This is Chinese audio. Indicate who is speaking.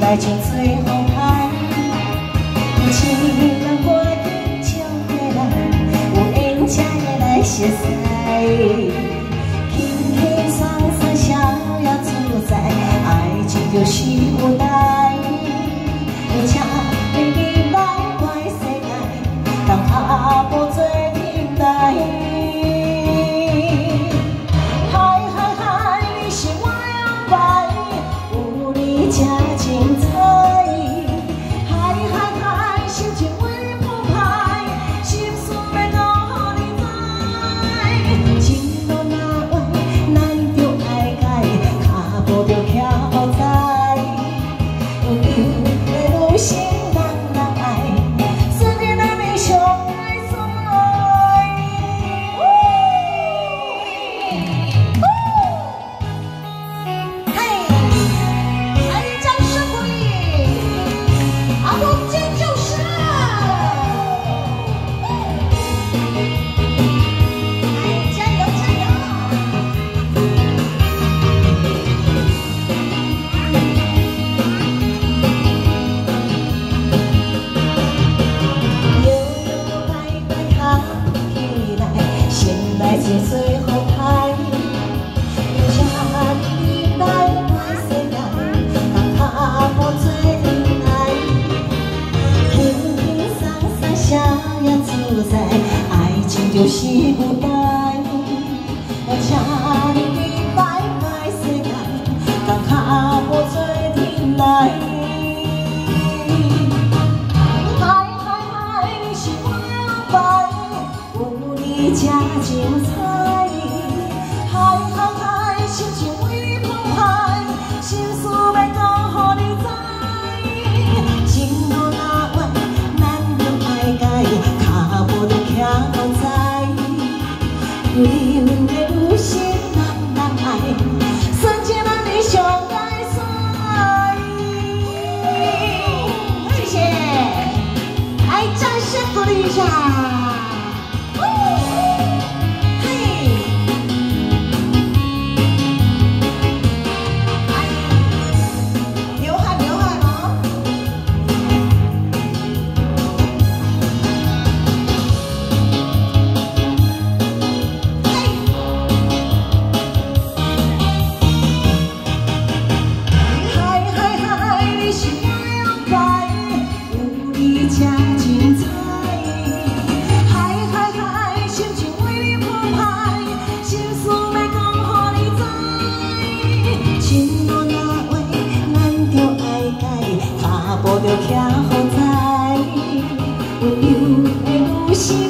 Speaker 1: 来情最好海，有情人我紧唱回来，有缘才会来熟悉，轻轻松松逍遥自在，爱情就是有奈。请你明白我的世界，人脚步做阵来。 才精彩，嗨嗨嗨，心情为澎湃，心事要讲予你知。情路若弯，咱着爱改，脚步着徛好在。有样的女性人爱，思念咱的上爱所爱。嘿。 情随风开，请你来我世界，人脚步做阵来，轻轻松松逍遥自在，爱情就是有奈。请你明白我世界，人脚步做阵来。嗨嗨嗨，你是我的白，有你才精彩。 有样的有心人爱，算起咱的上爱所爱。谢谢，来掌声鼓励一下。嘿，流汗流汗哦。 才精彩，嗨嗨嗨，心情为你澎湃，心事要讲予你知。情路若弯，咱着爱改，脚步着徛好在。有样的女性。